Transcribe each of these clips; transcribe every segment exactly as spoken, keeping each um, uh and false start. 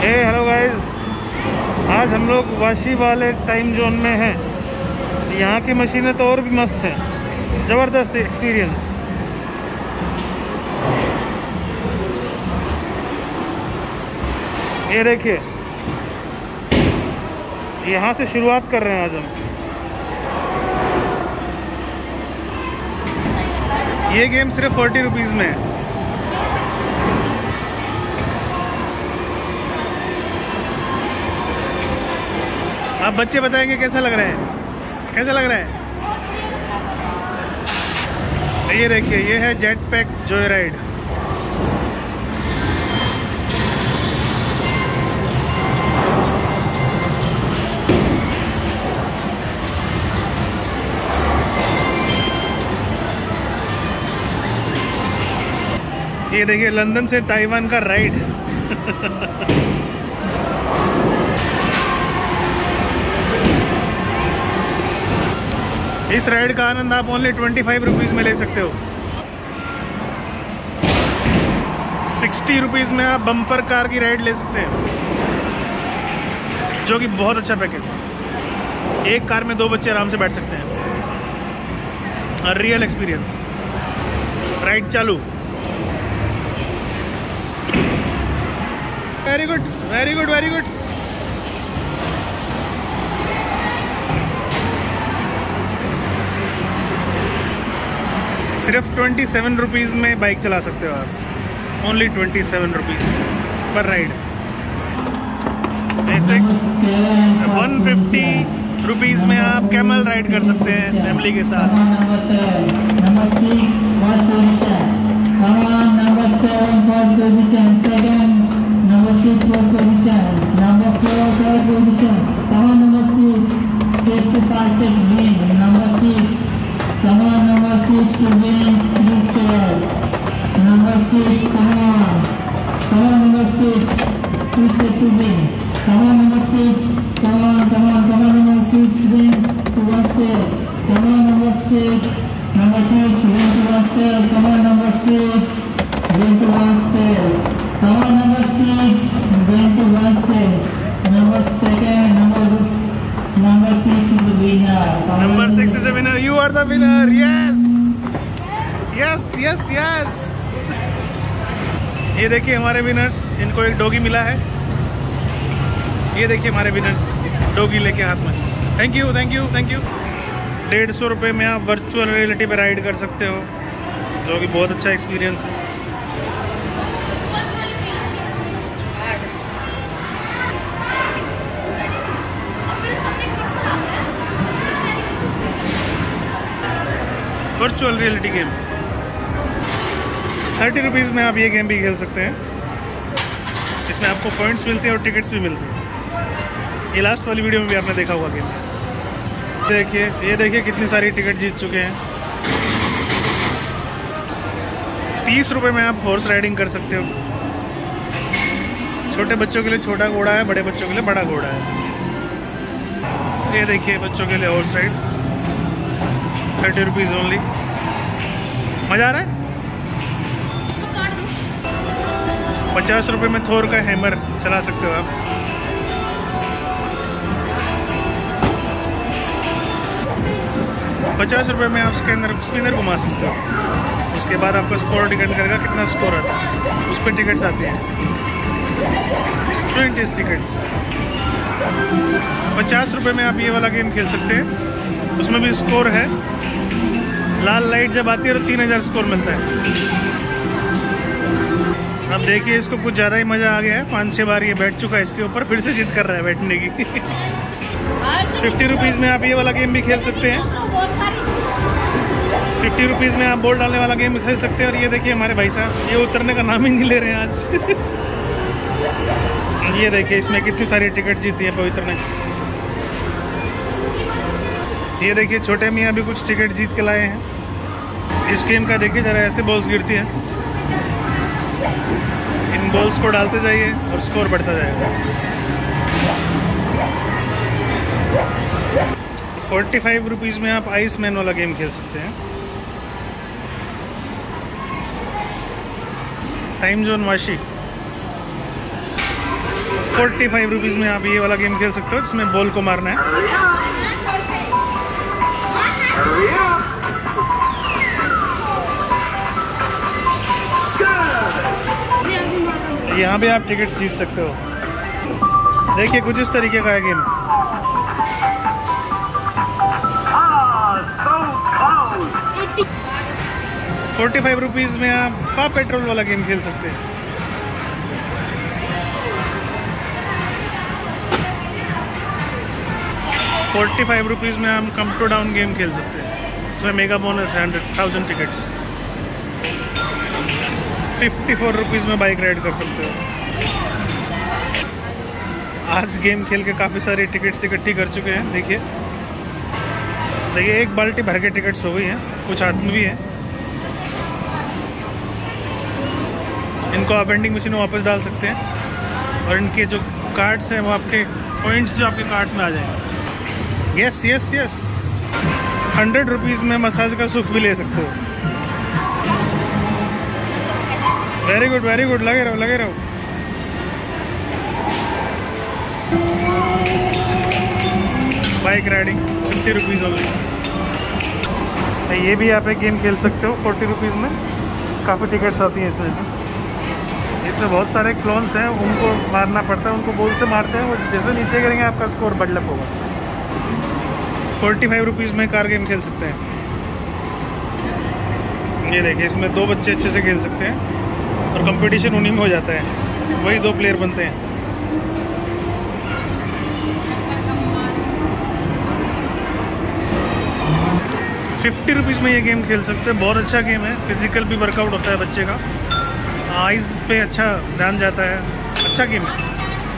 हे hello guys, आज हम लोग वाशी वाले टाइम जोन में हैं। यहाँ की मशीनें तो और भी मस्त हैं, ज़बरदस्त एक्सपीरियंस। ये देखिए, यहाँ से शुरुआत कर रहे हैं आज हम। ये गेम सिर्फ फोर्टी रुपीज़ में है। आप बच्चे बताएंगे कैसा लग रहा है, कैसा लग रहा है। ये देखिए, ये है जेट पैक जॉय राइड। ये देखिए, लंदन से ताइवान का राइड। इस राइड का आनंद आप ओनली ट्वेंटी फाइव रुपीज़ में ले सकते हो। सिक्सटी रुपीज़ में आप बम्पर कार की राइड ले सकते हैं, जो कि बहुत अच्छा पैकेज है। एक कार में दो बच्चे आराम से बैठ सकते हैं। Real experience. राइड चालू। Very good, very good, very good. सिर्फ ट्वेंटी सेवन रुपीज़ में बाइक चला सकते हो आप। ओनली ट्वेंटी सेवन रुपीज़ पर राइड। ऐसे वन फिफ्टी रुपीज़ में आप कैमल राइड कर सकते हैं फैमिली के साथ। Come on, number six to win three step. Number six, come on. Come on, number six. Two step to win. Come on, number six. Come on, come on, come on, number six, win to one step. Come on, number six. Number six, win to one step. Come on, number six, win to one step. Come on, number six, win to one step. Number second, number Number six is the winner. Number six is the winner. You are the winner. Yes, yes, yes, yes. ये देखिए हमारे winners, इनको एक doggy मिला है। ये देखिए हमारे विनर्स डॉगी लेके हाथ में। Thank you, thank you, thank you. डेढ़ सौ रुपये में आप वर्चुअल रियलिटी पे राइड कर सकते हो, जो कि बहुत अच्छा एक्सपीरियंस है। Virtual reality game thirty rupees में आप ये गेम भी खेल सकते हैं। इसमें आपको पॉइंट्स मिलते हैं और टिकट्स भी मिलते हैं। ये लास्ट वाली वीडियो में भी आपने देखा हुआ गेम। देखिए, ये देखिए कितनी सारी टिकट जीत चुके हैं। तीस रुपये में आप हॉर्स राइडिंग कर सकते हो। छोटे बच्चों के लिए छोटा घोड़ा है, बड़े बच्चों के लिए बड़ा घोड़ा है। ये देखिए बच्चों के लिए horse ride, thirty rupees only. मज़ा आ रहा है। पचास रुपये में थोर का हैमर चला सकते हो आप। पचास रुपये में आप स्कैनर स्पिनर घुमा सकते हो। उसके बाद आपका स्कोर डिपेंड करेगा कितना स्कोर आता है, उस पर टिकट्स आती हैं। Twenty tickets. पचास रुपये में आप ये वाला गेम खेल सकते हैं। उसमें भी स्कोर है। लाल लाइट जब आती है तो तीन हज़ार स्कोर मिलता है। अब देखिए, इसको कुछ ज़्यादा ही मज़ा आ गया है। पाँच छः बार ये बैठ चुका है इसके ऊपर, फिर से जिद कर रहा है बैठने की। फिफ्टी रुपीज़ में आप ये वाला गेम भी खेल सकते हैं। फिफ्टी रुपीज़ में आप बॉल डालने वाला गेम खेल सकते हैं। और ये देखिए हमारे भाई साहब, ये उतरने का नाम ही नहीं ले रहे हैं आज। ये देखिए, इसमें कितनी सारी टिकट जीती है पवित्र ने। ये देखिए, छोटे मियाँ भी कुछ टिकट जीत के लाए हैं। इस गेम का देखिए ज़रा, ऐसे बॉल्स गिरती हैं। इन बॉल्स को डालते जाइए और स्कोर बढ़ता जाएगा। फोर्टी फाइव रुपीज़ में आप आइस मैन वाला गेम खेल सकते हैं। Time zone Vashi. Forty five rupees में आप ये वाला गेम खेल सकते हो जिसमें बॉल को मारना है। यहाँ भी आप टिकट जीत सकते हो। देखिए कुछ इस तरीके का है गेम। फोर्टी फाइव रुपीज़ में आप पा पेट्रोल वाला गेम खेल सकते हैं। फोर्टी फाइव रुपीज़ में हम कम टू डाउन गेम खेल सकते हैं। इसमें मेगा बोनस है hundred thousand tickets. Fifty four rupees में बाइक राइड कर सकते हो। आज गेम खेल के काफ़ी सारी टिकट्स इकट्ठी कर चुके हैं। देखिए देखिए एक बाल्टी भर के टिकट्स हो गई हैं, कुछ हाथ में भी हैं। इनको आप वेंडिंग मशीन में वापस डाल सकते हैं और इनके जो कार्ड्स हैं वो आपके पॉइंट्स जो आपके कार्ड्स में आ जाएंगे। Yes yes yes hundred rupees में मसाज का सुख भी ले सकते हो। वेरी गुड वेरी गुड, लगे रहो लगे रहो। बाइक राइडिंग फिफ्टी रुपीज़ हो गई। ये भी आप एक गेम खेल सकते हो फोर्टी रुपीज़ में। काफ़ी टिकट्स आती हैं इसमें। इसमें बहुत सारे क्लोन्स हैं, उनको मारना पड़ता है। उनको बॉल से मारते हैं, वो जैसे नीचे गिरेंगे आपका स्कोर बडलअप होगा। फोर्टी फाइव रुपीज़ में कार गेम खेल सकते हैं। ये देखिए इसमें दो बच्चे अच्छे से खेल सकते हैं और कंपटीशन उन्हीं में हो जाता है, वही दो प्लेयर बनते हैं। फिफ्टी रुपीज़ में ये गेम खेल सकते हैं। बहुत अच्छा गेम है, फिजिकल भी वर्कआउट होता है बच्चे का, आइज़ पे अच्छा ध्यान जाता है। अच्छा गेम है।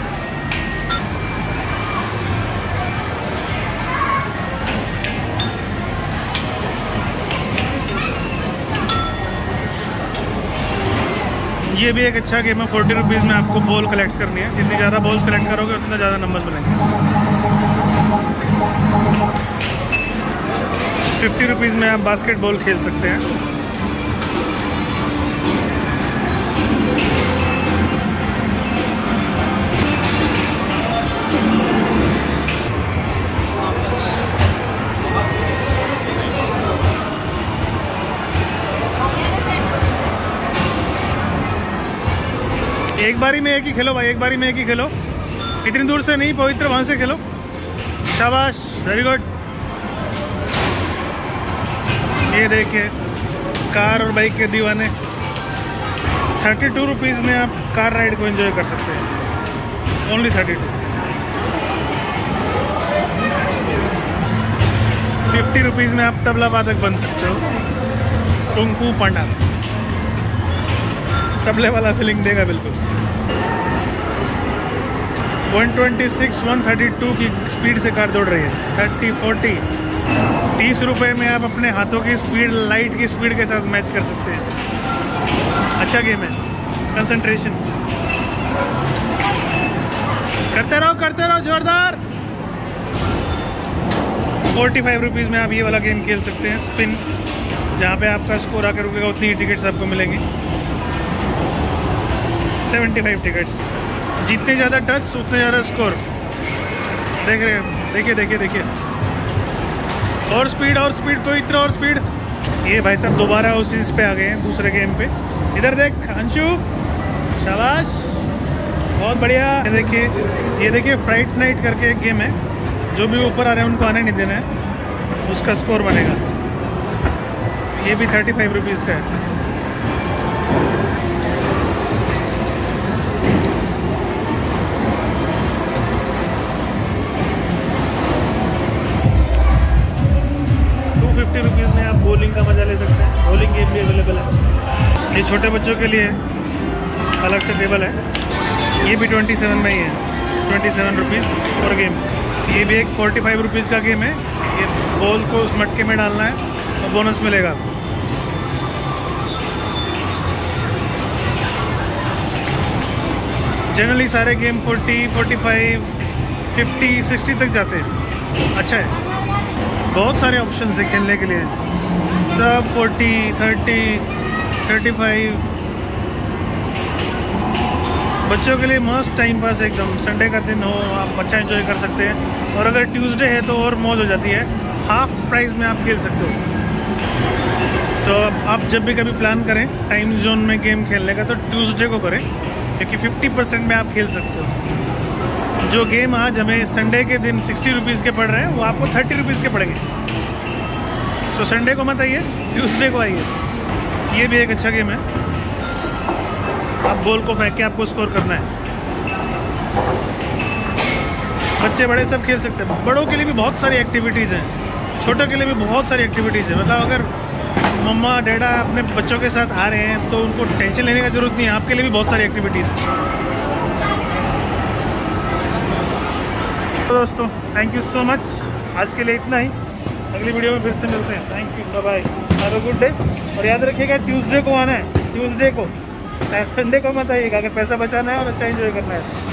ये भी एक अच्छा गेम है। फोर्टी रुपीज़ में आपको बॉल कलेक्ट करनी है। जितनी ज़्यादा बॉल्स कलेक्ट करोगे उतना ज़्यादा नंबर्स बनेंगे। फिफ्टी रुपीज़ में आप बास्केटबॉल खेल सकते हैं। एक बारी में एक ही खेलो भाई, एक बारी में एक ही खेलो। इतनी दूर से नहीं, पवित्र वहाँ से खेलो। शाबाश, वेरी गुड। ये देखिए कार और बाइक के दीवाने। थर्टी टू रुपीज़ में आप कार राइड को एंजॉय कर सकते हैं। Only thirty two. Fifty rupees में आप तबला वादक बन सकते हो। कुंफू पांडा तबले वाला फीलिंग देगा बिल्कुल। One twenty six, one thirty two की स्पीड से कार दौड़ रही है। थर्टी, फोर्टी, तीस रुपए में आप अपने हाथों की स्पीड लाइट की स्पीड के साथ मैच कर सकते हैं। अच्छा गेम है। कंसंट्रेशन करते रहो करते रहो जोरदार। फोर्टी फाइव रुपीज़ में आप ये वाला गेम खेल सकते हैं, स्पिन, जहाँ पे आपका स्कोर आकर रुकेगा उतनी ही टिकट्स आपको मिलेंगी। Seventy five tickets. जितने ज़्यादा टच उतने ज़्यादा स्कोर। देख रहे हैं, देखिए देखिए देखिए। और स्पीड और स्पीड, कोई इतना और स्पीड। ये भाई साहब दोबारा उसी पे आ गए हैं, दूसरे गेम पे। इधर देख अंशु, शाबाश, बहुत बढ़िया। ये देखिए ये देखिए फ्राइट नाइट करके एक गेम है। जो भी ऊपर आ रहे हैं उनको आने नहीं देना है, उसका स्कोर बनेगा। ये भी थर्टी फाइव रुपीज़ का है। फिफ्टी रुपीज़ में आप बॉलिंग का मज़ा ले सकते हैं। बॉलिंग गेम भी अवेलेबल है। ये छोटे बच्चों के लिए अलग से टेबल है। ये भी ट्वेंटी सेवन में ही है, ट्वेंटी सेवन रुपीज़ पर गेम। ये भी एक फोर्टी फाइव रुपीज़ का गेम है। ये बॉल को उस मटके में डालना है और बोनस मिलेगा। जनरली सारे game forty, forty five, fifty, sixty तक जाते हैं। अच्छा है, बहुत सारे ऑप्शन है खेलने के लिए। सब फोर्टी, थर्टी, थर्टी फाइव। बच्चों के लिए मस्त टाइम पास एकदम। संडे का दिन हो, आप अच्छा एंजॉय कर सकते हैं। और अगर ट्यूसडे है तो और मौज हो जाती है, हाफ प्राइस में आप खेल सकते हो। तो आप जब भी कभी प्लान करें टाइम जोन में गेम खेलने का तो ट्यूसडे को करें, क्योंकि फिफ्टी परसेंट में आप खेल सकते हो। जो गेम आज हमें संडे के दिन सिक्सटी रुपीज़ के पड़ रहे हैं वो आपको थर्टी रुपीज़ के पड़ेंगे। सो संडे को मत आइए, ट्यूसडे को आइए। ये भी एक अच्छा गेम है। आप बॉल को फेंक के आपको स्कोर करना है। बच्चे बड़े सब खेल सकते हैं। बड़ों के लिए भी बहुत सारी एक्टिविटीज़ हैं, छोटों के लिए भी बहुत सारी एक्टिविटीज़ है। मतलब अगर मम्मा डैडा अपने बच्चों के साथ आ रहे हैं तो उनको टेंशन लेने की ज़रूरत नहीं है, आपके लिए भी बहुत सारी एक्टिविटीज़ हैं। तो दोस्तों थैंक यू सो मच, आज के लिए इतना ही। अगली वीडियो में फिर से मिलते हैं। Thank you, bye bye, have a good day. और याद रखिएगा ट्यूसडे को आना है, ट्यूसडे को, संडे को मत आइएगा अगर पैसा बचाना है और अच्छा एंजॉय करना है।